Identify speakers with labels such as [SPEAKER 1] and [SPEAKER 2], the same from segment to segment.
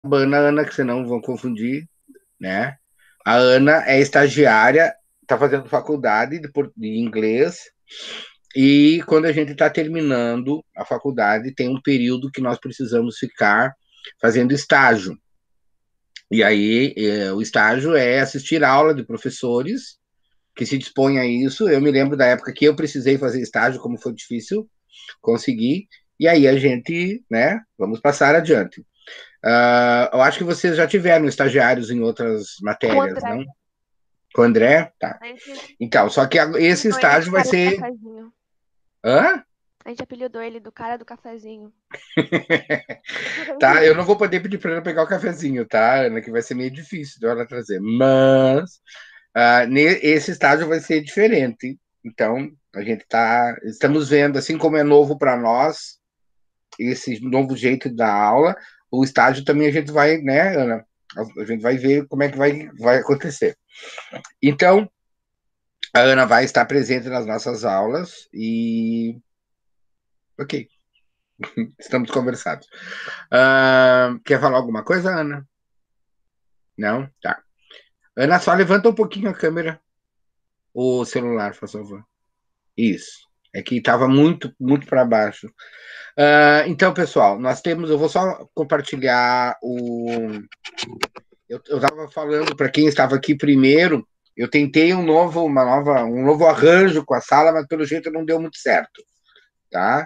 [SPEAKER 1] Ana, que senão vão confundir, né? A Ana é estagiária, está fazendo faculdade de inglês, e quando a gente está terminando a faculdade, tem um período que nós precisamos ficar fazendo estágio. E aí, o estágio é assistir aula de professores que se dispõem a isso. Eu me lembro da época que eu precisei fazer estágio, como foi difícil conseguir, e aí a gente, né, vamos passar adiante. Eu acho que vocês já tiveram estagiários em outras
[SPEAKER 2] Com o
[SPEAKER 1] matérias,
[SPEAKER 2] André.
[SPEAKER 1] não? Com o André? Tá.
[SPEAKER 2] A gente
[SPEAKER 1] Então, só que esse
[SPEAKER 2] apelidou ele de
[SPEAKER 1] estágio vai
[SPEAKER 2] cara do
[SPEAKER 1] ser.
[SPEAKER 2] cafezinho.
[SPEAKER 1] Hã?
[SPEAKER 2] A gente apelidou ele do cara do cafezinho.
[SPEAKER 1] Tá, eu não vou poder pedir para ela pegar o cafezinho, tá, Ana? Que vai ser meio difícil de ela trazer. Mas esse estágio vai ser diferente. Então, a gente estamos vendo, assim como é novo para nós, esse novo jeito da aula, o estágio também a gente vai, né, Ana? A gente vai ver como é que vai acontecer. Então, a Ana vai estar presente nas nossas aulas e. Ok, estamos conversados. Quer falar alguma coisa, Ana? Não? Tá. Ana, só levanta um pouquinho a câmera, o celular, por favor. Isso. É que estava muito, muito para baixo. Então, pessoal, nós temos. Eu vou só compartilhar o. Eu estava falando para quem estava aqui primeiro. Eu tentei um novo arranjo com a sala, mas pelo jeito não deu muito certo, tá?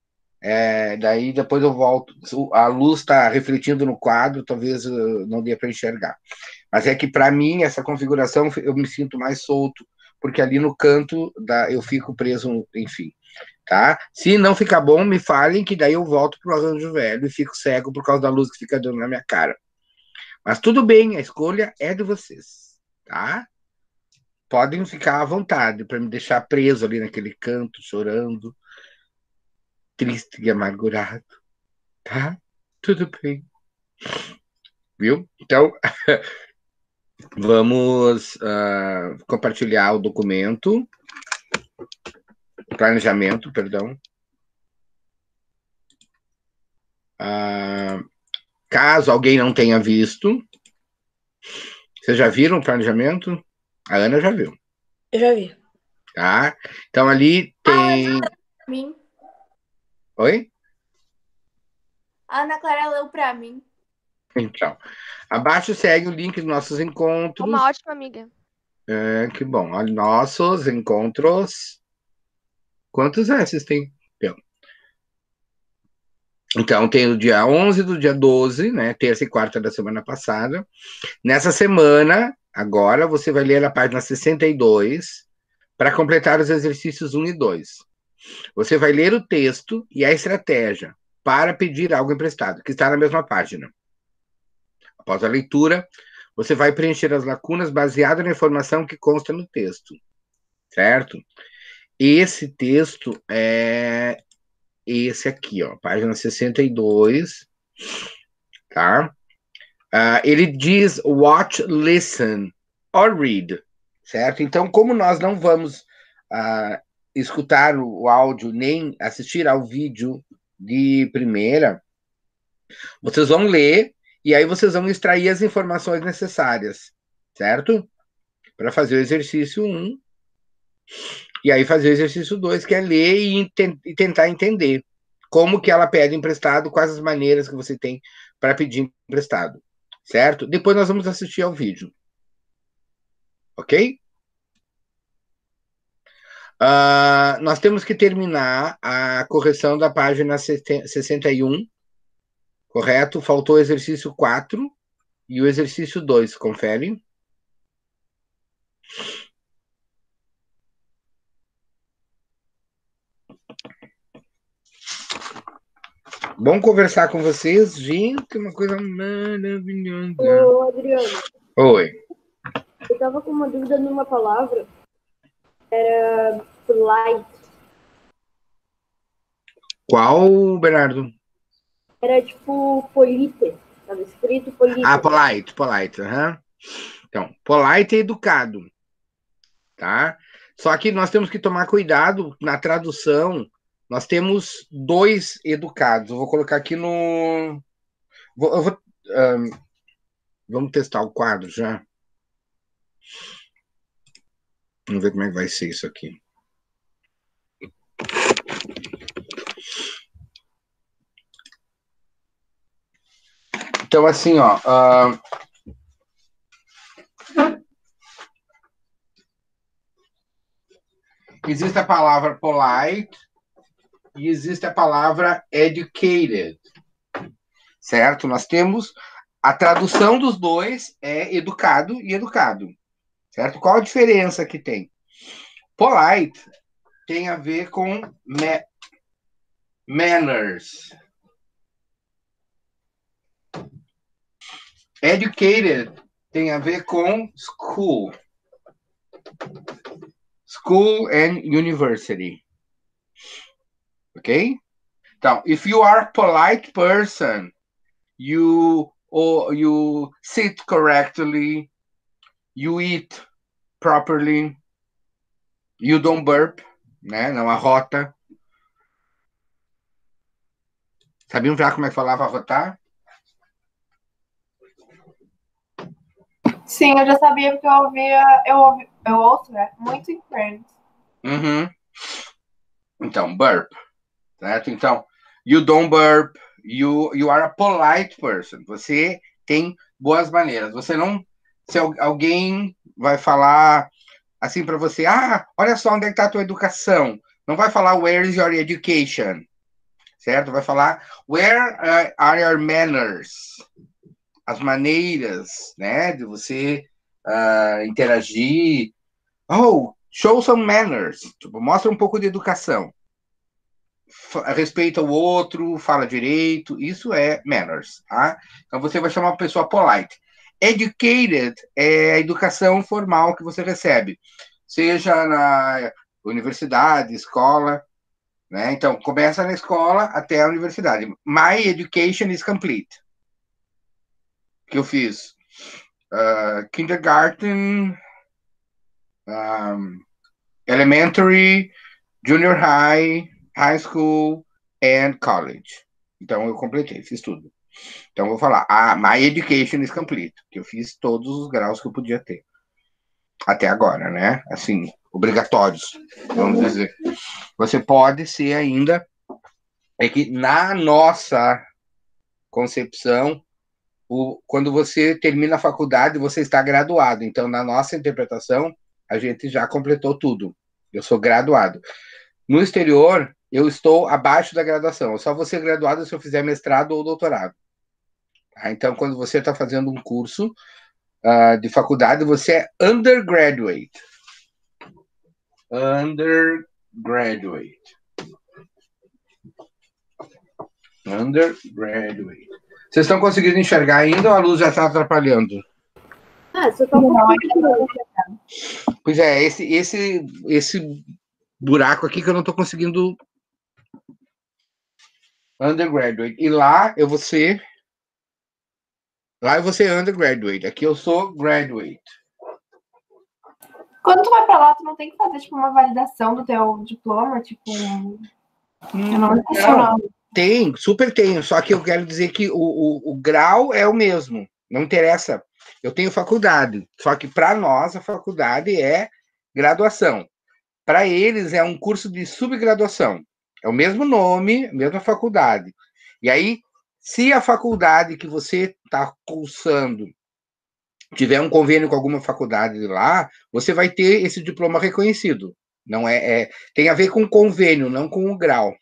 [SPEAKER 1] Daí depois eu volto. A luz está refletindo no quadro, talvez não dê para enxergar. Mas é que para mim essa configuração eu me sinto mais solto, porque ali no canto eu fico preso, enfim, tá? Se não ficar bom, me falem que daí eu volto pro arranjo velho e fico cego por causa da luz que fica dando na minha cara. Mas tudo bem, a escolha é de vocês, tá? Podem ficar à vontade para me deixar preso ali naquele canto, chorando, triste e amargurado, tá? Tudo bem, viu? Então, vamos compartilhar o documento, o planejamento, perdão. Caso alguém não tenha visto, vocês já viram o planejamento? A Ana já viu,
[SPEAKER 3] Eu já vi.
[SPEAKER 1] tá? Então ali tem.
[SPEAKER 3] Mim.
[SPEAKER 1] Oi?
[SPEAKER 3] A Ana Clara leu pra mim.
[SPEAKER 1] Então, abaixo segue o link dos nossos
[SPEAKER 2] Uma
[SPEAKER 1] encontros.
[SPEAKER 2] ótima amiga.
[SPEAKER 1] Que bom. Olha, nossos encontros. Quantos S's tem? Então, tem o dia 11 do dia 12, né? Terça e quarta da semana passada. Nessa semana, agora, você vai ler a página 62 para completar os exercícios 1 e 2. Você vai ler o texto e a estratégia para pedir algo emprestado, que está na mesma página. Após a leitura, você vai preencher as lacunas baseado na informação que consta no texto, certo? Esse texto é esse aqui, ó, página 62, tá? Ele diz watch, listen or read, certo? Então, como nós não vamos escutar o áudio nem assistir ao vídeo de primeira, vocês vão ler e aí vocês vão extrair as informações necessárias, certo? Para fazer o exercício 1 e aí fazer o exercício 2, que é ler e tentar entender como que ela pede emprestado, quais as maneiras que você tem para pedir emprestado, certo? Depois nós vamos assistir ao vídeo, ok? Nós temos que terminar a correção da página 61, correto? Faltou o exercício 4 e o exercício 2, confere. Bom conversar com vocês, gente, uma coisa maravilhosa.
[SPEAKER 3] Ô, Adriano,
[SPEAKER 1] Oi.
[SPEAKER 3] eu tava com uma dúvida numa palavra. Era polite.
[SPEAKER 1] Qual, Bernardo?
[SPEAKER 3] Era tipo polite. Tava escrito polite.
[SPEAKER 1] Polite. Então, polite é educado, tá? Só que nós temos que tomar cuidado na tradução. Nós temos dois educados. Eu vou colocar aqui no. Vamos testar o quadro já? Vamos ver como é que vai ser isso aqui. Então, assim, ó. Existe a palavra polite e existe a palavra educated, certo? Nós temos a tradução dos dois é educado e educado, certo? Qual a diferença que tem? Polite tem a ver com manners. Educated tem a ver com school. School and university. Ok? Então, if you are a polite person, you sit correctly, you eat properly, you don't burp, né? Não arrota. Sabiam já como é que falava arrotar?
[SPEAKER 3] Sim, eu já sabia porque eu ouço, né? Muito em Friends.
[SPEAKER 1] Uhum. Então, burp, certo? Então, you don't burp, you are a polite person. Você tem boas maneiras. Você não, se alguém vai falar assim para você, olha só onde é que está a tua educação. Não vai falar where is your education, certo? Vai falar where are your manners, as maneiras, né, de você interagir. Oh, show some manners, tipo, mostra um pouco de educação. Respeita o outro, fala direito, isso é manners, tá? Então você vai chamar uma pessoa polite. Educated é a educação formal que você recebe, seja na universidade, escola, né? Então, começa na escola até a universidade. My education is complete. Que eu fiz kindergarten, elementary, junior high, high school and college. Então, eu completei, fiz tudo. Então, eu vou falar, my education is complete, que eu fiz todos os graus que eu podia ter. Até agora, né? Assim, obrigatórios, vamos dizer. Você pode ser ainda, é que na nossa concepção, quando você termina a faculdade, você está graduado. Então, na nossa interpretação, a gente já completou tudo. Eu sou graduado. No exterior, eu estou abaixo da graduação. Eu só vou ser graduado se eu fizer mestrado ou doutorado. Então, quando você está fazendo um curso de faculdade, você é undergraduate. Undergraduate. Undergraduate. Vocês estão conseguindo enxergar ainda ou a luz já está atrapalhando?
[SPEAKER 3] Só tá um pouquinho.
[SPEAKER 1] Pois é, esse buraco aqui que eu não estou conseguindo. Undergraduate. E lá eu vou ser. Lá eu vou ser undergraduate. Aqui eu sou graduate.
[SPEAKER 3] Quando tu vai pra lá, tu não tem que fazer, tipo, uma validação do teu diploma, tipo...
[SPEAKER 1] Não, tem, super tem. Só que eu quero dizer que o grau é o mesmo. Não interessa. Eu tenho faculdade. Só que para nós, a faculdade é graduação. Para eles, é um curso de subgraduação. É o mesmo nome, mesma faculdade. E aí, se a faculdade que você está cursando tiver um convênio com alguma faculdade lá, você vai ter esse diploma reconhecido. Não tem a ver com convênio, não com o grau.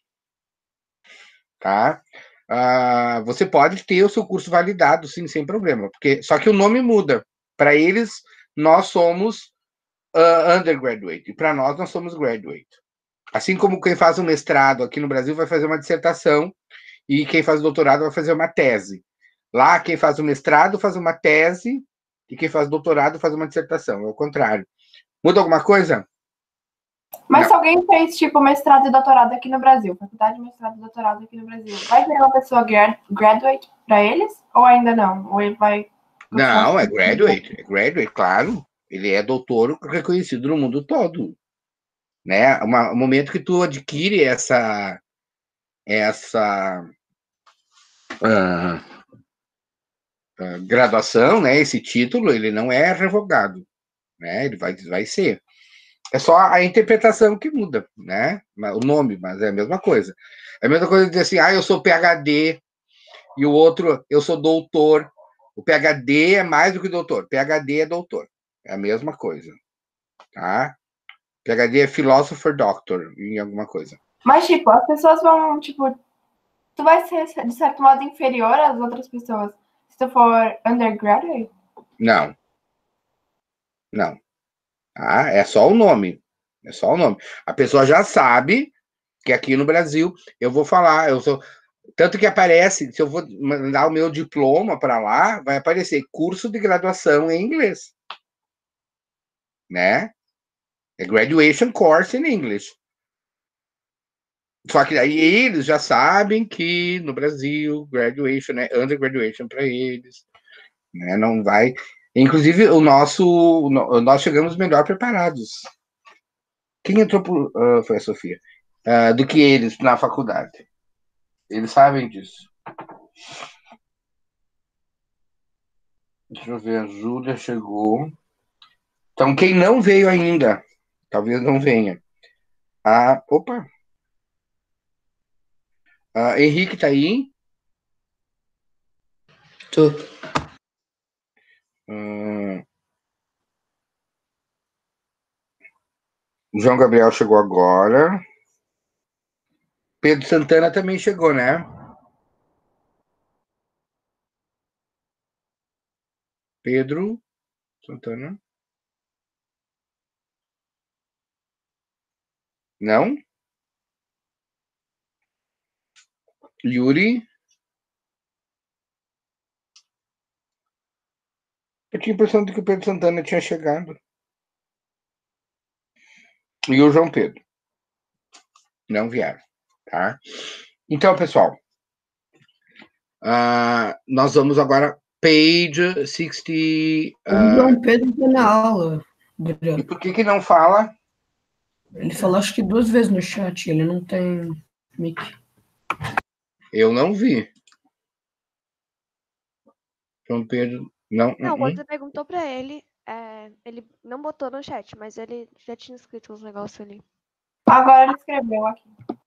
[SPEAKER 1] Tá? Você pode ter o seu curso validado, sim, sem problema. Só que o nome muda. Para eles, nós somos undergraduate. E para nós somos graduate. Assim como quem faz um mestrado aqui no Brasil vai fazer uma dissertação e quem faz doutorado vai fazer uma tese. Lá, quem faz o mestrado faz uma tese e quem faz doutorado faz uma dissertação. É o contrário. Muda alguma coisa?
[SPEAKER 3] Mas se alguém fez, tipo, mestrado e doutorado aqui no Brasil, faculdade de mestrado e doutorado aqui no Brasil, vai virar uma pessoa graduate para eles? Ou ainda não? Ou ele vai...
[SPEAKER 1] Não, é graduate. É graduate, claro. Ele é doutor reconhecido no mundo todo. Né? O momento que tu adquire graduação, né? Esse título, ele não é revogado, né? Ele vai ser. É só a interpretação que muda, né? O nome, mas é a mesma coisa. É a mesma coisa de dizer assim, eu sou PhD, e o outro, eu sou doutor. O PhD é mais do que doutor. PhD é doutor. É a mesma coisa, tá? PhD é Philosopher Doctor, em alguma coisa.
[SPEAKER 3] Mas, tipo, as pessoas vão, tipo... Tu vai ser, de certo modo, inferior às outras pessoas se tu for undergraduate?
[SPEAKER 1] Não. Não. É só o nome. É só o nome. A pessoa já sabe que aqui no Brasil eu vou falar, eu sou. Tanto que aparece, se eu vou mandar o meu diploma para lá, vai aparecer curso de graduação em inglês. Né? É graduation course in English. Só que aí eles já sabem que no Brasil, graduation é undergraduation para eles. Né? Não vai. Inclusive, nós chegamos melhor preparados. Quem entrou foi a Sofia. Do que eles na faculdade. Eles sabem disso. Deixa eu ver, a Júlia chegou. Então, quem não veio ainda, talvez não venha. Opa! Henrique tá aí?
[SPEAKER 4] Tô.
[SPEAKER 1] João Gabriel chegou agora. Pedro Santana também chegou, né? Pedro Santana. Não? Yuri? Eu tinha a impressão de que o Pedro Santana tinha chegado. E o João Pedro. Não vieram, tá? Então, pessoal, nós vamos agora page 60.
[SPEAKER 4] O João Pedro tá na aula,
[SPEAKER 1] E
[SPEAKER 4] Adriano.
[SPEAKER 1] por que não fala?
[SPEAKER 4] Ele falou acho que 2 vezes no chat, ele não tem mic.
[SPEAKER 1] Eu não vi. João Pedro, não.
[SPEAKER 2] Não, quando você perguntou pra ele, ele não botou no chat, mas ele já tinha escrito uns negócios ali.
[SPEAKER 3] Agora ele escreveu aqui.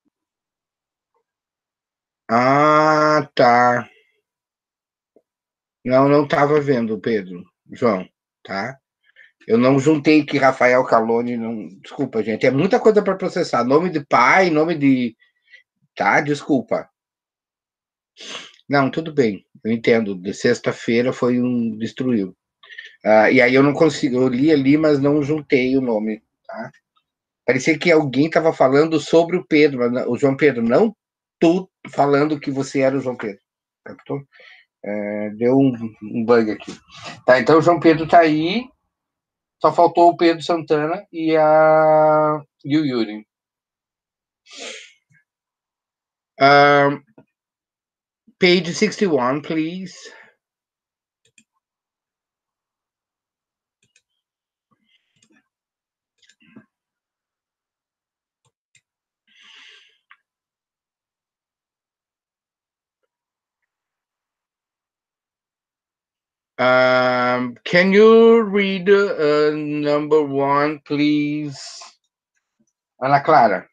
[SPEAKER 1] Tá. Não estava vendo, Pedro. João, tá? Eu não juntei que Rafael Calone, não. Desculpa, gente. É muita coisa para processar. Nome de pai, nome de. Tá? Desculpa. Não, tudo bem. Eu entendo. De sexta-feira foi um. Destruiu. E aí eu não consigo. Eu li ali, mas não juntei o nome, tá? Parecia que alguém estava falando sobre o Pedro, mas o João Pedro. Não tu falando que você era o João Pedro. Captou? Deu um bug aqui. Tá, então o João Pedro tá aí. Só faltou o Pedro Santana e o Yuri. Page 61, please. Can you read number 1, please? Ana Clara.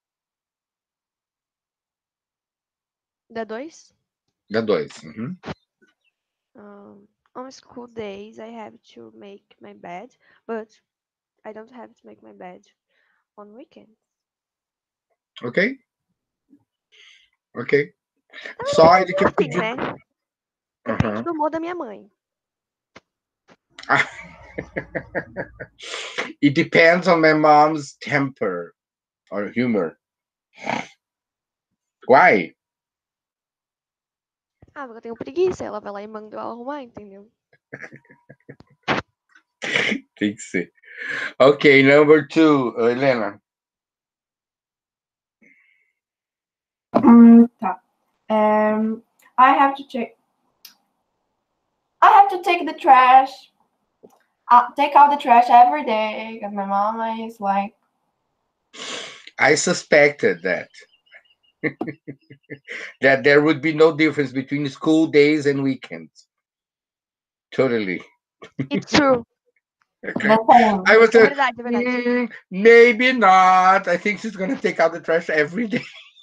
[SPEAKER 2] Da 2?
[SPEAKER 1] Da 2. Uhum.
[SPEAKER 2] On school days, I have to make my bed, but I don't have to make my bed on weekends.
[SPEAKER 1] Ok. Só ele que
[SPEAKER 2] assim,
[SPEAKER 1] pediu.
[SPEAKER 2] né? Depende do humor da minha mãe.
[SPEAKER 1] It depends on my mom's temper or humor. Why?
[SPEAKER 2] Porque eu tenho preguiça. Ela vai lá e manda eu arrumar, entendeu?
[SPEAKER 1] Tem que ser. Ok, number 2, Helena.
[SPEAKER 3] Tá. I have to take the trash. Take out the trash every day because my mom is like.
[SPEAKER 1] I suspected that. That there would be no difference between school days and weekends. Totally.
[SPEAKER 2] It's true.
[SPEAKER 1] Okay.
[SPEAKER 3] Não falando.
[SPEAKER 1] I was
[SPEAKER 2] É verdade, é verdade.
[SPEAKER 1] maybe not. I think she's gonna take out the trash every day.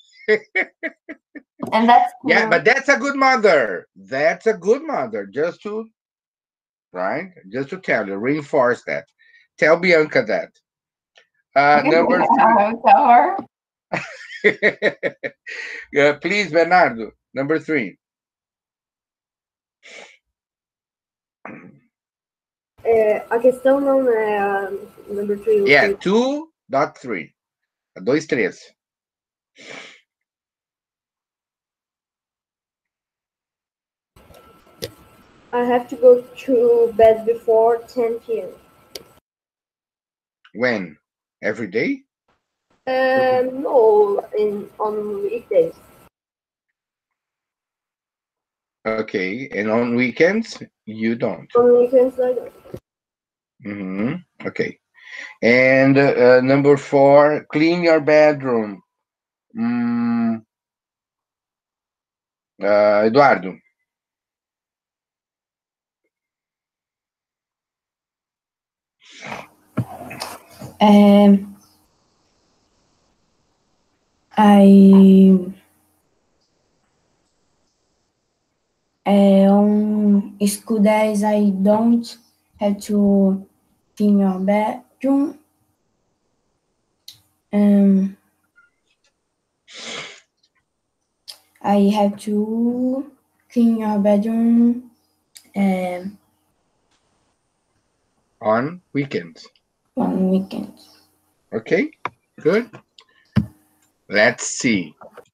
[SPEAKER 3] And that's
[SPEAKER 1] Yeah,
[SPEAKER 3] cool.
[SPEAKER 1] but that's a good mother. That's a good mother. Just to tell you, reinforce that. Tell Bianca that. Number
[SPEAKER 3] I'll tell her.
[SPEAKER 1] 3. Please, Bernardo. Number 3.
[SPEAKER 5] A questão não é a number 3.
[SPEAKER 1] Yeah, 2.3. 2.3.
[SPEAKER 5] I have to go to bed before 10 p.m.
[SPEAKER 1] When? Every day?
[SPEAKER 5] No, on weekdays.
[SPEAKER 1] Okay, and on weekends you don't.
[SPEAKER 5] On weekends I don't.
[SPEAKER 1] Okay. And number 4, clean your bedroom. Eduardo.
[SPEAKER 6] On school days, I don't have to clean your bedroom. I have to clean your bedroom
[SPEAKER 1] On weekends.
[SPEAKER 6] on weekends.
[SPEAKER 1] Okay, good. Let's see.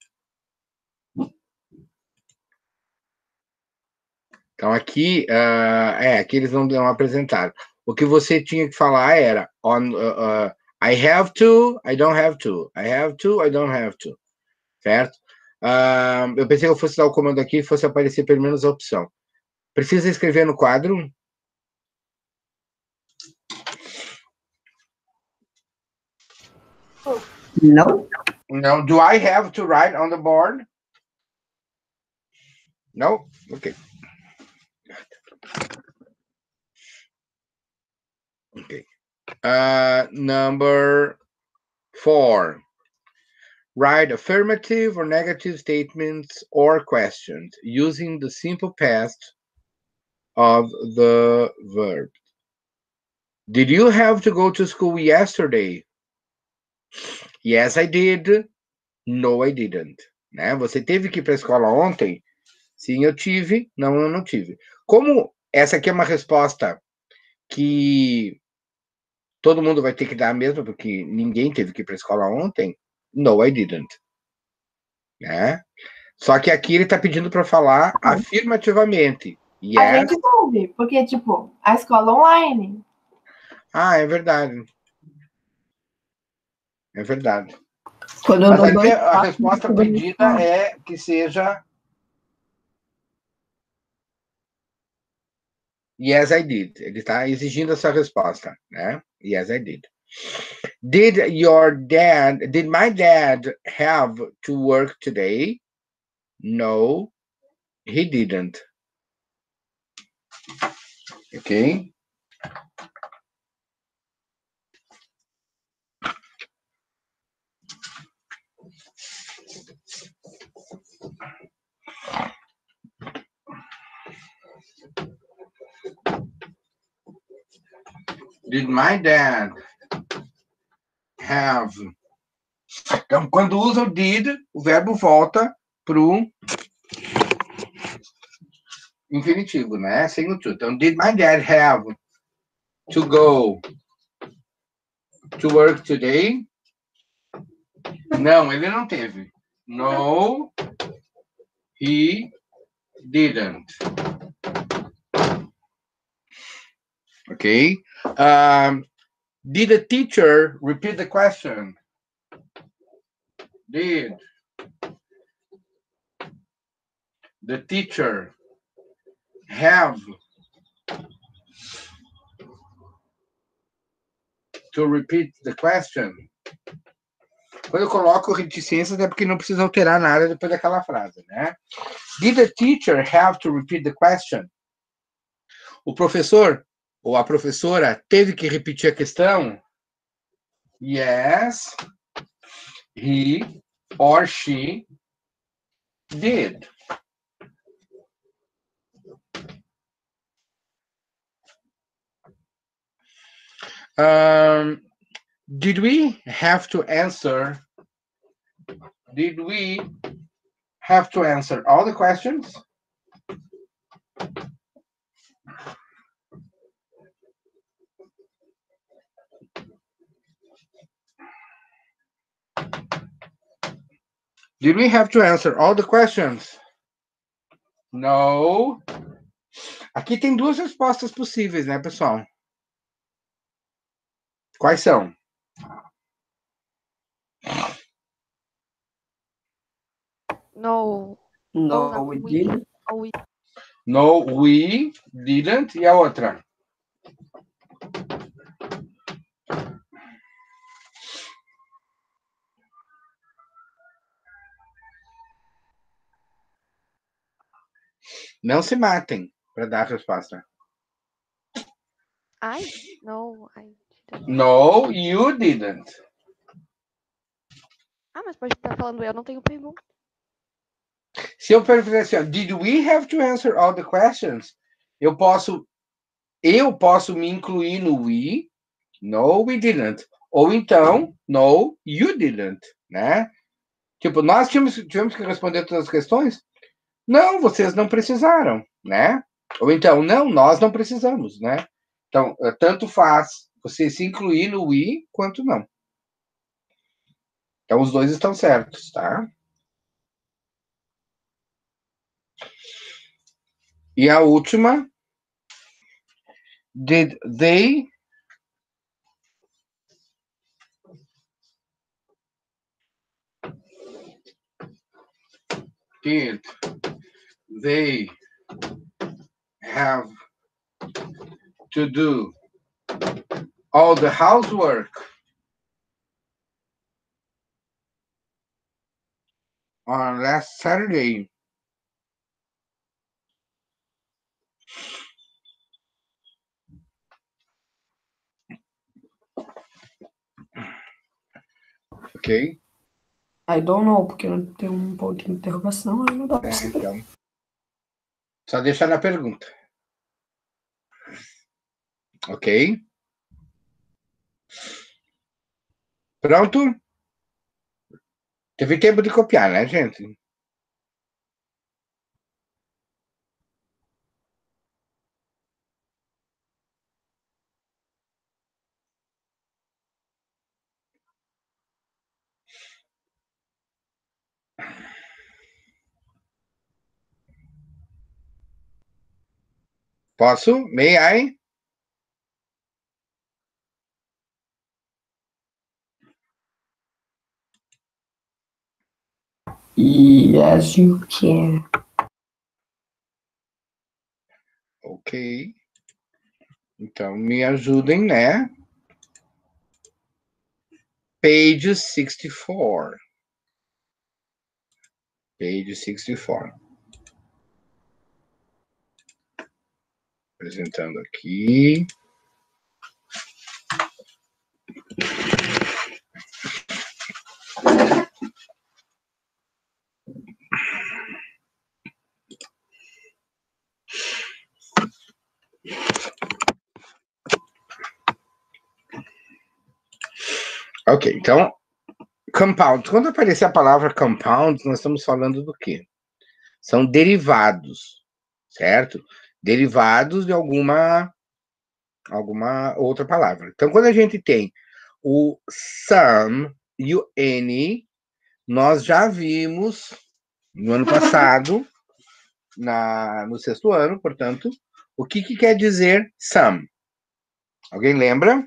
[SPEAKER 1] Então, aqui, aqui eles não apresentaram. O que você tinha que falar era I have to, I don't have to. I have to, I don't have to. Certo? Eu pensei que eu fosse dar o comando aqui e fosse aparecer pelo menos a opção. Precisa escrever no quadro?
[SPEAKER 4] No.
[SPEAKER 1] No. Do I have to write on the board? No? Okay. Okay. Number 4. Write affirmative or negative statements or questions using the simple past of the verb. Did you have to go to school yesterday? Yes, I did. No, I didn't. Né? Você teve que ir para a escola ontem? Sim, eu tive. Não, eu não tive. Como essa aqui é uma resposta que todo mundo vai ter que dar mesmo, porque ninguém teve que ir para a escola ontem, no, I didn't. Né? Só que aqui ele está pedindo para falar afirmativamente. Yes.
[SPEAKER 3] A gente sabe, porque, tipo, a escola online.
[SPEAKER 1] É verdade. É verdade.
[SPEAKER 4] Quando eu
[SPEAKER 1] Mas
[SPEAKER 4] dou
[SPEAKER 1] aqui
[SPEAKER 4] dois
[SPEAKER 1] a
[SPEAKER 4] passos,
[SPEAKER 1] resposta
[SPEAKER 4] eu
[SPEAKER 1] pedida é que seja yes, I did. Ele está exigindo essa resposta, né? Yes, I did. Did my dad have to work today? No, he didn't. Okay. Did my dad have... Então, quando usa o did, o verbo volta pro infinitivo, né? Sem o to. Então, did my dad have to go to work today? Não, ele não teve. No, he didn't. Okay. Did the teacher repeat the question? Did the teacher have to repeat the question? Quando eu coloco reticências é porque não precisa alterar nada depois daquela frase, né? Did the teacher have to repeat the question? O professor ou a professora teve que repetir a questão? Yes, he or she did. Did we have to answer? Did we have to answer all the questions? Did we have to answer all the questions? No. Aqui tem duas respostas possíveis, né, pessoal? Quais são?
[SPEAKER 2] No.
[SPEAKER 4] No, we didn't.
[SPEAKER 2] Ou we.
[SPEAKER 1] No, we didn't. E a outra? Não se matem para dar a resposta.
[SPEAKER 2] No, I didn't.
[SPEAKER 1] No, you didn't.
[SPEAKER 2] Mas pode estar falando eu, não tenho pergunta.
[SPEAKER 1] Se eu perguntar assim, ó, did we have to answer all the questions? Eu posso me incluir no we. No, we didn't. Ou então, no, you didn't, né? Tipo, nós tivemos que responder todas as questões? Não, vocês não precisaram, né? Ou então, não, nós não precisamos, né? Então, tanto faz você se incluir no we quanto não. Então, os dois estão certos, tá? E a última. Did they have to do all the housework on last Saturday? Ok?
[SPEAKER 4] I don't know, porque tem um ponto de interrogação, aí não dá pra saber.
[SPEAKER 1] Então, só deixar na pergunta. Ok? Pronto? Teve tempo de copiar, né, gente? Posso? May I?
[SPEAKER 4] Yes, you can.
[SPEAKER 1] Ok. Então, me ajudem, né? Page 64. Page 64. Apresentando aqui. Ok, então, compound. Quando aparecer a palavra compound, nós estamos falando do quê? São derivados, certo? Derivados de alguma outra palavra. Então, quando a gente tem o some e o any, nós já vimos no ano passado, no sexto ano, portanto, o que quer dizer some? Alguém lembra?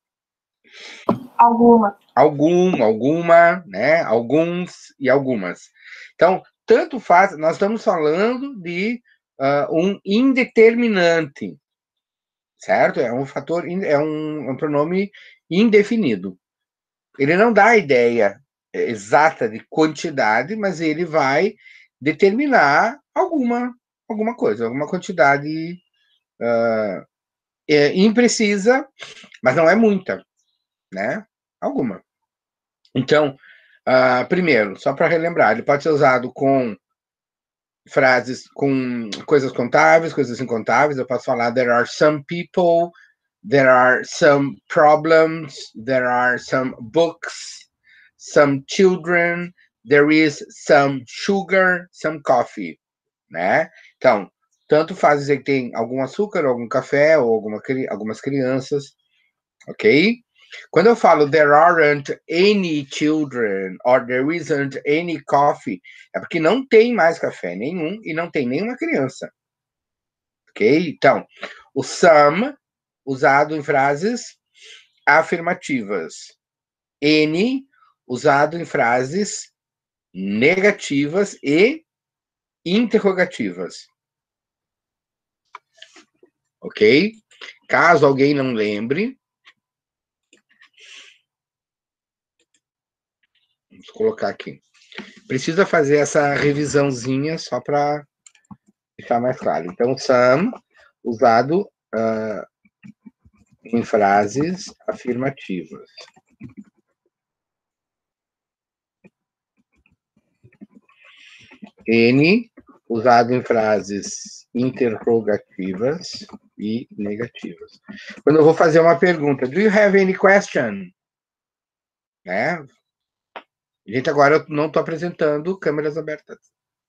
[SPEAKER 3] Alguma.
[SPEAKER 1] Alguma, né? Alguns e algumas. Então, tanto faz, nós estamos falando de um indeterminante, certo? É um fator, é um pronome indefinido. Ele não dá a ideia exata de quantidade, mas ele vai determinar alguma coisa, alguma quantidade imprecisa, mas não é muita, né? Alguma. Então, primeiro, só para relembrar, ele pode ser usado com frases com coisas contáveis, coisas incontáveis. Eu posso falar: there are some people, there are some problems, there are some books, some children, there is some sugar, some coffee, né? Então, tanto faz dizer que tem algum açúcar, algum café, ou algumas crianças, ok? Quando eu falo there aren't any children or there isn't any coffee, é porque não tem mais café nenhum e não tem nenhuma criança. Ok? Então, o some, usado em frases afirmativas. Any, usado em frases negativas e interrogativas. Ok? Caso alguém não lembre, vamos colocar aqui. Precisa fazer essa revisãozinha só para ficar mais claro. Então, some, usado em frases afirmativas. N, usado em frases interrogativas e negativas. Quando eu vou fazer uma pergunta, do you have any question? Né? Gente, agora eu não estou apresentando câmeras abertas.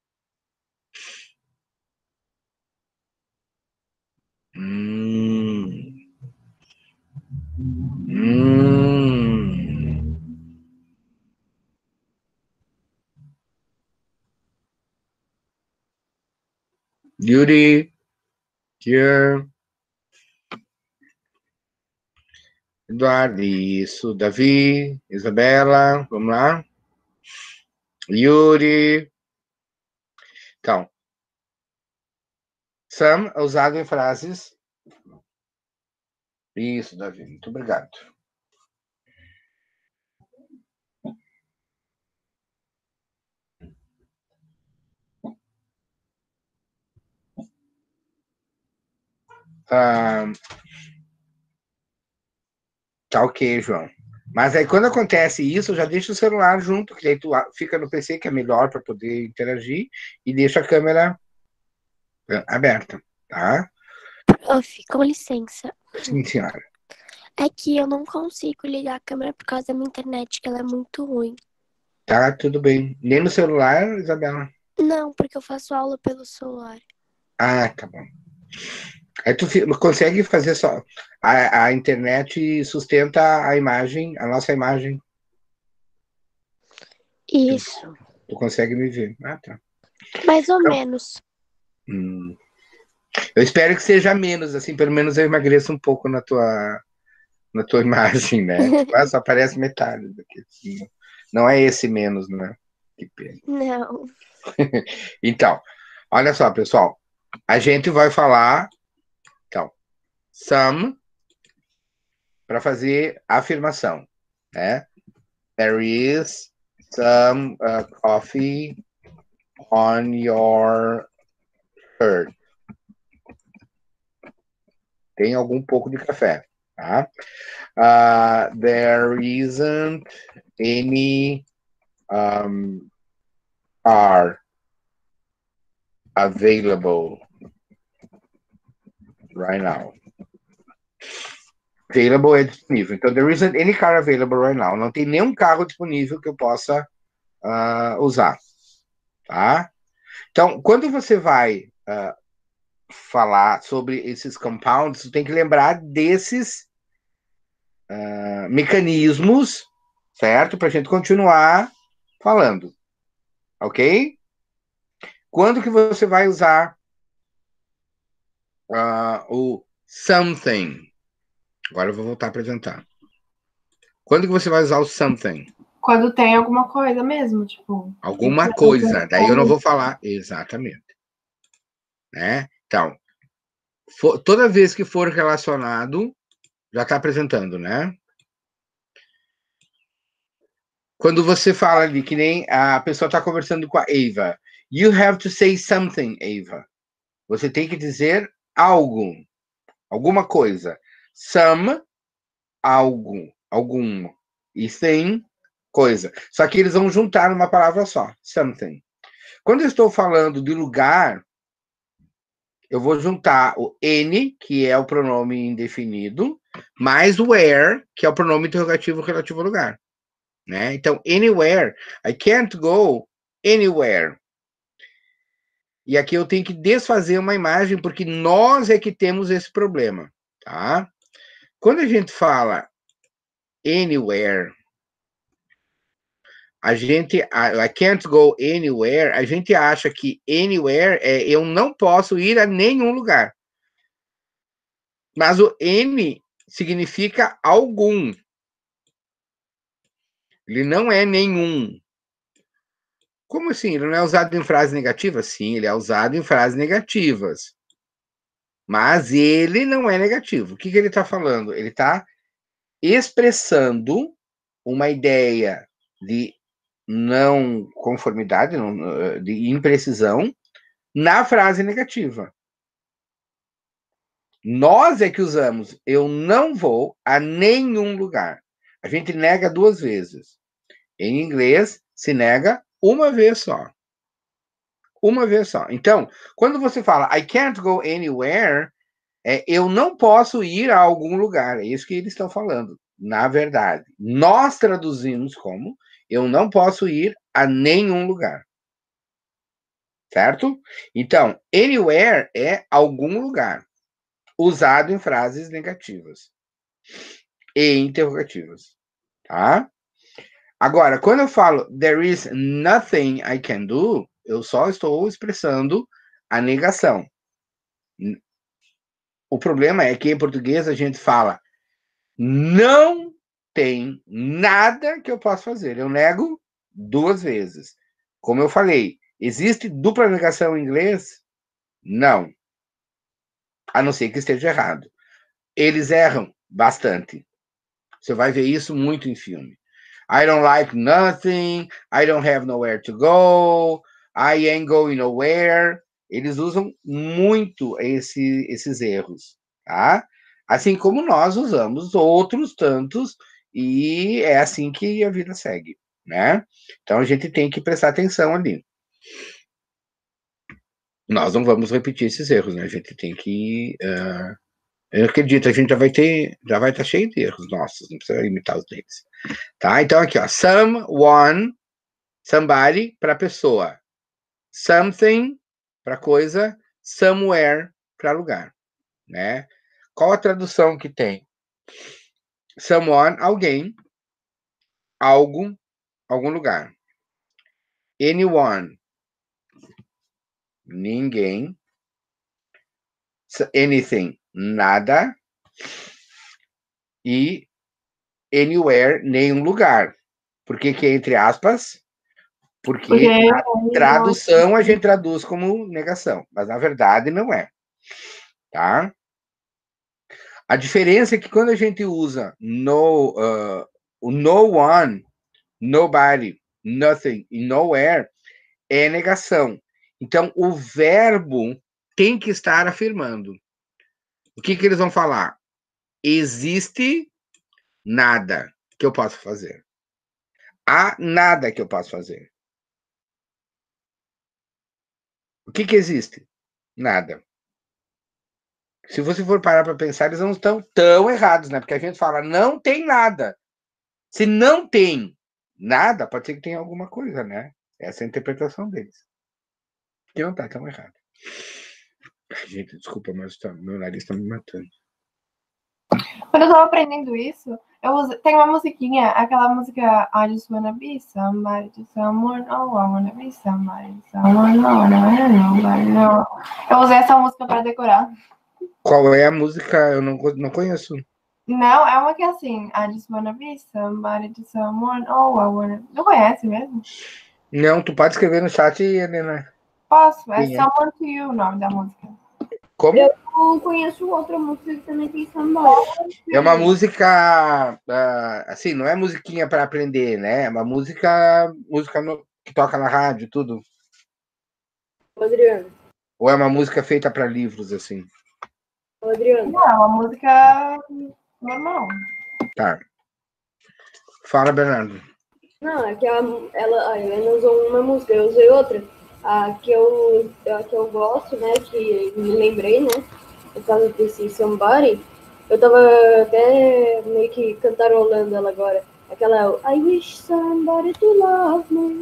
[SPEAKER 1] Yuri, here. Eduardo, isso. Davi, Isabela, vamos lá. Yuri. Então, some é usado em frases. Isso, Davi, muito obrigado. Tá ok, João. Mas aí quando acontece isso, já deixa o celular junto, que aí tu fica no PC, que é melhor para poder interagir, e deixa a câmera aberta, tá?
[SPEAKER 7] Prof, com licença.
[SPEAKER 1] Sim, senhora.
[SPEAKER 7] É que eu não consigo ligar a câmera por causa da minha internet, que ela é muito ruim.
[SPEAKER 1] Tá, tudo bem. Nem no celular, Isabela?
[SPEAKER 7] Não, porque eu faço aula pelo celular.
[SPEAKER 1] Ah, tá bom. Aí tu consegue fazer só... A internet sustenta a imagem, a nossa imagem.
[SPEAKER 7] Isso.
[SPEAKER 1] Tu consegue me ver. Ah, tá.
[SPEAKER 7] Mais ou menos.
[SPEAKER 1] Eu espero que seja menos, assim, pelo menos eu emagreço um pouco na tua imagem, né? Só aparece metade daqui. Não é esse menos, né? Que pena.
[SPEAKER 7] Não.
[SPEAKER 1] Então, olha só, pessoal. A gente vai falar, então, some, para fazer a afirmação, né? There is some coffee on your shirt. Tem algum pouco de café, tá? There isn't any car available right now. Available é disponível. Então, there isn't any car available right now. Não tem nenhum carro disponível que eu possa usar, tá? Então, quando você vai falar sobre esses compounds, você tem que lembrar desses mecanismos, certo? Para a gente continuar falando, ok? Quando que você vai usar o something? Agora eu vou voltar a apresentar. Quando que você vai usar o something?
[SPEAKER 3] Quando tem alguma coisa mesmo, tipo...
[SPEAKER 1] Alguma coisa. Daí eu não vou falar exatamente. Né? Então, toda vez que for relacionado, já está apresentando, né? Quando você fala ali, que nem a pessoa está conversando com a Eva. You have to say something, Eva. Você tem que dizer algo. alguma coisa. Some, algo, algum. E thing, coisa. Só que eles vão juntar numa palavra só, something. Quando eu estou falando de lugar, eu vou juntar o any, que é o pronome indefinido, mais o where, que é o pronome interrogativo relativo ao lugar. Né? Então, anywhere, I can't go anywhere. E aqui eu tenho que desfazer uma imagem, porque nós é que temos esse problema, tá? Quando a gente fala anywhere, I can't go anywhere, a gente acha que anywhere é eu não posso ir a nenhum lugar. Mas o any significa algum. Ele não é nenhum. Como assim? Ele não é usado em frases negativas? Sim, ele é usado em frases negativas. Mas ele não é negativo. O que ele está falando? Ele está expressando uma ideia de não conformidade, de imprecisão, na frase negativa. Nós é que usamos eu não vou a nenhum lugar. A gente nega 2 vezes. Em inglês, se nega uma vez só. Uma vez só. Então, quando você fala I can't go anywhere, eu não posso ir a algum lugar. É isso que eles estão falando. Na verdade, nós traduzimos como eu não posso ir a nenhum lugar. Certo? Então, anywhere é algum lugar, usado em frases negativas e interrogativas. Tá? Agora, quando eu falo there is nothing I can do, eu só estou expressando a negação. O problema é que em português a gente fala não tem nada que eu possa fazer. Eu nego 2 vezes. Como eu falei, existe dupla negação em inglês? Não. A não ser que esteja errado. Eles erram bastante. Você vai ver isso muito em filme. I don't like nothing, I don't have nowhere to go, I ain't going nowhere. Eles usam muito esses erros, tá? Assim como nós usamos outros tantos, e é assim que a vida segue, né? Então a gente tem que prestar atenção ali. Nós não vamos repetir esses erros, né? A gente tem que... eu acredito, a gente já vai estar cheio de erros nossos, não precisa imitar os deles. Tá? Então, aqui, ó. Someone, somebody, para pessoa. Something, para coisa. Somewhere, para lugar. Né? Qual a tradução que tem? Someone, alguém. Algo, algum lugar. Anyone, ninguém. Anything, nada. E anywhere, nenhum lugar. Por que é entre aspas? Porque a tradução a gente traduz como negação, mas na verdade não é. Tá? A diferença é que quando a gente usa o no one, nobody, nothing e nowhere, é negação. Então, o verbo tem que estar afirmando. O que eles vão falar? Existe nada que eu possa fazer. Há nada que eu possa fazer. O que existe? Nada. Se você for parar para pensar, eles não estão tão errados, né? Porque a gente fala, não tem nada. Se não tem nada, pode ser que tenha alguma coisa, né? Essa é a interpretação deles. Que não tá tão errado. Gente, desculpa, mas meu nariz tá me matando.
[SPEAKER 3] Quando eu tava aprendendo isso, tem uma musiquinha, aquela música I just wanna be somebody to someone, oh, I wanna be somebody to someone, oh, nobody, no. Eu usei essa música pra decorar.
[SPEAKER 1] Qual é a música? Eu não conheço.
[SPEAKER 3] Não, é uma que é assim, I just wanna be somebody to someone, oh, I wanna... Não conhece mesmo?
[SPEAKER 1] Não, tu pode escrever no chat, Helena.
[SPEAKER 3] Posso, é
[SPEAKER 1] Quem é?
[SPEAKER 3] Someone to You o nome da música.
[SPEAKER 1] Como?
[SPEAKER 5] Eu conheço outra música que também tem samba.
[SPEAKER 1] É uma música, assim, não é musiquinha para aprender, né? É uma música que toca na rádio e tudo.
[SPEAKER 5] Adriano.
[SPEAKER 1] Ou é uma música feita para livros, assim?
[SPEAKER 5] Adriano.
[SPEAKER 3] Não, é uma música normal.
[SPEAKER 1] Tá. Fala, Bernardo.
[SPEAKER 5] Não, é que a Helena usou uma música, eu usei outra. A que eu gosto, né? Que me lembrei, né? Por causa desse Somebody. Eu tava até meio que cantarolando ela agora. Aquela I wish somebody to love me.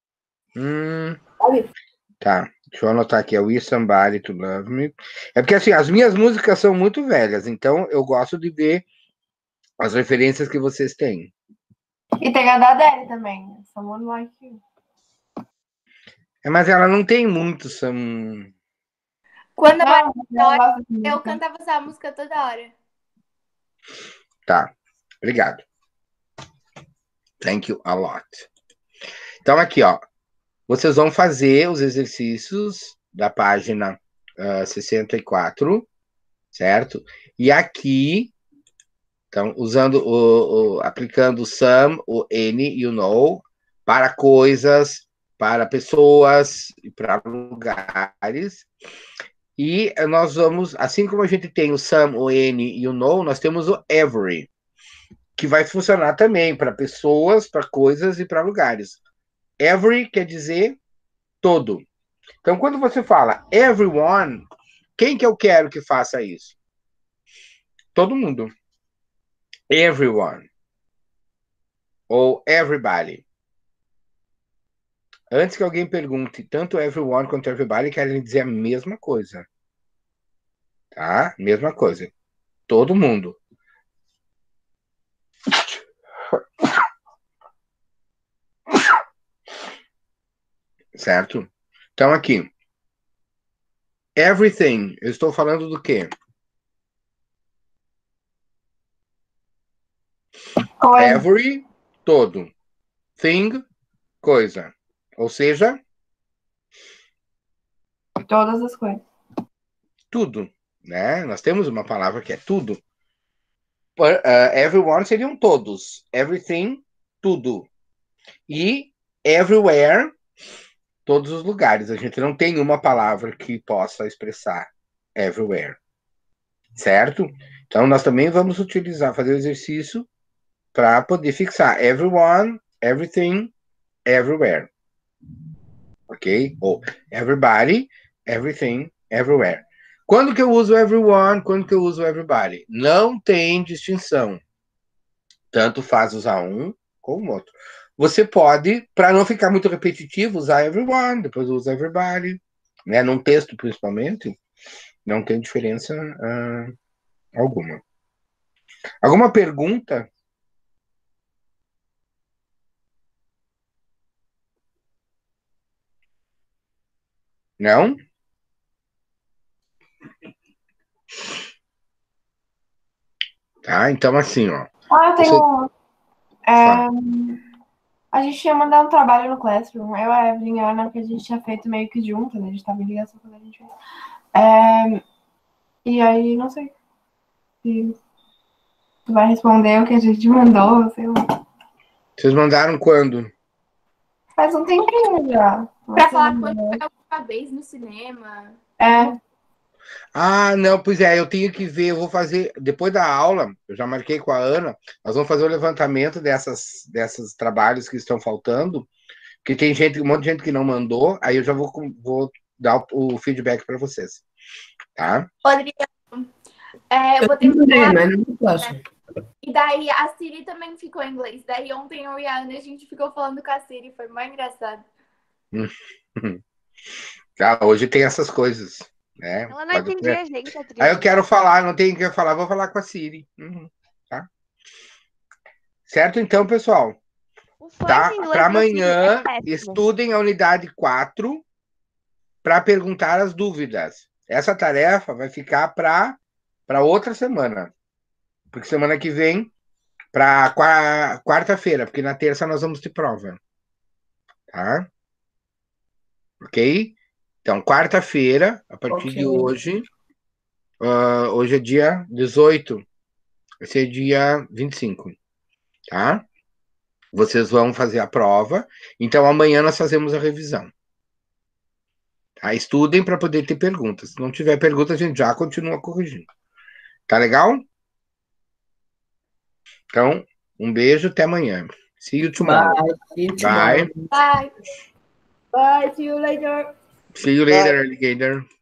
[SPEAKER 5] Sabe?
[SPEAKER 1] Tá. Deixa eu anotar aqui. É We Somebody to Love Me. É porque, assim, as minhas músicas são muito velhas, então eu gosto de ver as referências que vocês têm.
[SPEAKER 3] E tem a da Adele também. Someone Like You.
[SPEAKER 1] Mas ela não tem muito.
[SPEAKER 8] Quando eu era
[SPEAKER 3] Não,
[SPEAKER 8] menor,
[SPEAKER 3] gosto dessa
[SPEAKER 8] eu
[SPEAKER 3] música.
[SPEAKER 8] cantava essa música toda hora.
[SPEAKER 1] Tá. Obrigado. Thank you a lot. Então, aqui, ó. Vocês vão fazer os exercícios da página 64, certo? E aqui, então, aplicando o some, o any e o no para coisas, para pessoas e para lugares. E nós vamos, assim como a gente tem o some, o any e o no, nós temos o every, que vai funcionar também para pessoas, para coisas e para lugares. Every quer dizer todo. Então, quando você fala everyone, quem que eu quero que faça isso? Todo mundo. Everyone. Ou everybody. Antes que alguém pergunte, tanto everyone quanto everybody querem dizer a mesma coisa. Tá? Mesma coisa. Todo mundo. Certo? Então, aqui. Everything. Eu estou falando do quê?
[SPEAKER 3] Coisa.
[SPEAKER 1] Every, todo. Thing, coisa. Ou seja,
[SPEAKER 3] Todas as coisas.
[SPEAKER 1] tudo. Né? Nós temos uma palavra que é tudo. Everyone seriam todos. Everything, tudo. E everywhere, todos os lugares. A gente não tem uma palavra que possa expressar everywhere. Certo? Então, nós também vamos fazer o exercício para poder fixar everyone, everything, everywhere. Ok? Ou everybody, everything, everywhere. Quando que eu uso everyone? Quando que eu uso everybody? Não tem distinção. Tanto faz usar um como o outro. Você pode, para não ficar muito repetitivo, usar everyone, depois usa everybody. Né? Num texto, principalmente, não tem diferença alguma. Alguma pergunta? Não? Tá, então assim, ó.
[SPEAKER 3] Eu tenho.
[SPEAKER 1] Fala.
[SPEAKER 3] A gente tinha mandado um trabalho no Classroom. Eu, a Evelyn e a Ana, que a gente tinha feito meio que junto, né? A gente tava em ligação quando a gente fez. E aí, não sei se tu vai responder o que a gente mandou, sei lá.
[SPEAKER 1] Vocês mandaram quando?
[SPEAKER 3] Faz um tempinho já.
[SPEAKER 8] Pra falar quando foi a última vez no cinema.
[SPEAKER 1] Ah, não, pois é, eu tenho que ver, eu vou fazer, depois da aula, eu já marquei com a Ana, nós vamos fazer o levantamento desses trabalhos que estão faltando, porque tem um monte de gente que não mandou, aí eu já vou dar o feedback para vocês, tá?
[SPEAKER 8] Adriano, eu vou ter que
[SPEAKER 4] falar, mas não posso.
[SPEAKER 8] E daí a Siri também ficou em inglês. Daí ontem eu e a Ana, a gente ficou falando com a Siri, foi mais engraçado.
[SPEAKER 1] Tá, hoje tem essas coisas, né?
[SPEAKER 2] Ela não entendia a gente, Adriano.
[SPEAKER 1] Aí eu quero falar, não tenho o que falar, vou falar com a Siri. Tá? Certo, então, pessoal? Tá? Para amanhã, estudem a unidade 4 para perguntar as dúvidas. Essa tarefa vai ficar para outra semana. Porque semana que vem, para quarta-feira, porque na terça nós vamos ter prova. Tá? Ok? Então, quarta-feira, a partir de hoje, hoje é dia 18, vai ser dia 25, tá? Vocês vão fazer a prova, então amanhã nós fazemos a revisão. Tá? Estudem para poder ter perguntas. Se não tiver pergunta, a gente já continua corrigindo. Tá legal? Então, um beijo, até amanhã. See you tomorrow.
[SPEAKER 4] Bye. See you
[SPEAKER 1] Bye.
[SPEAKER 4] tomorrow.
[SPEAKER 8] Bye.
[SPEAKER 5] Bye, see you later.
[SPEAKER 1] See you later, alligator.